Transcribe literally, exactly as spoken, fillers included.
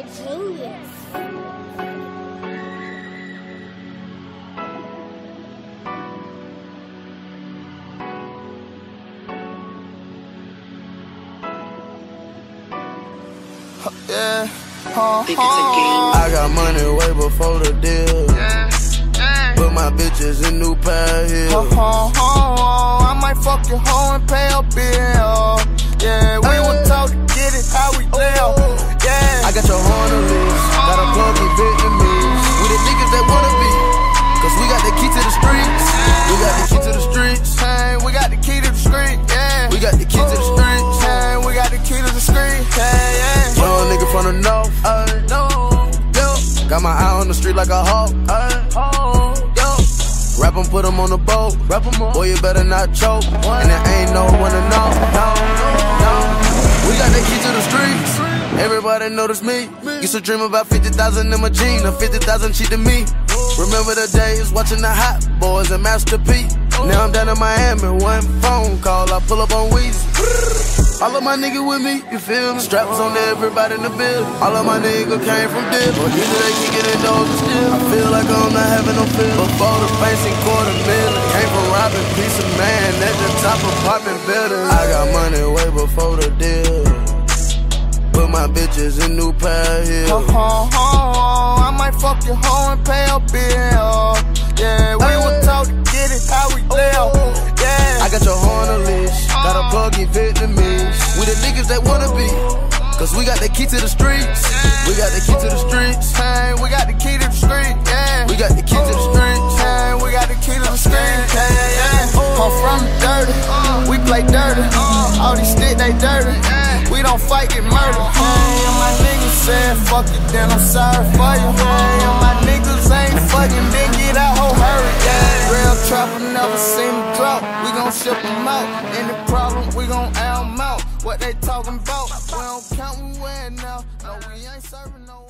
Genius. Yeah, huh, huh. I got money way before the deal. Yeah, yeah. Put my bitches in new pair heels. Huh, huh, huh. I might fuck your hoe and pay a bill. Yeah, we were taught to get it how we live. Yeah, I got your hoe on the list. Got a plug in Vietnamese. We the niggas that wanna be, cause we got the key to the streets. We got the key to the streets. Hey, we got the key to the street. Yeah, we got the key to the streets. Hey, we got the key to the street. Hey, yeah. Young nigga from the north. Ay, no, yo. Got my eye on the street like a hawk. Ay, oh, yo. Rap 'em, put 'em on the boat. Rap 'em on. Boy, you better not choke. And there ain't no one to know. No, no. We got the key to the streets. Everybody notice me. Used to dream about fifty thousand in my jeans. Now fifty thousand cheap to me. Remember the days watching the Hot Boys and Master P. Now I'm down in Miami, one phone call, I pull up on Weezy. All of my niggas with me, you feel me? Straps on everybody in the building. All of my niggas came from dip, but either they can get in doors still. I feel like I'm not having no feel. Before the fancy quarter million, came from robbing piece of man at the top of apartment building. I got money way before the deal. Put my bitches in new pair heels. Huh, huh, huh. I might fuck your hoe and pay a bill. Yeah, we were taught to get it how we live. Yeah, I got your hoe on the leash. Got a plug in Vietnamese. We the niggas that wanna be, cause we got the key to the streets. We got the key to the streets. Hey, we got the key to the street. Yeah, we got the key to the streets. Hey, we got the key to the street. Yeah, yeah. I'm from the dirty. We play dirty. All these sticks, they dirty. We don't fight, get murdered. Hey, and my niggas said fuck it, then I'm sorry for you. Hey, and my niggas ain't fucking, then get out, ho, hurry. Yeah, real trapper never seen me drop. We gon' ship them out. Any problem, we gon' air them out. What they talking about? We don't count, we win now. No, we ain't serving no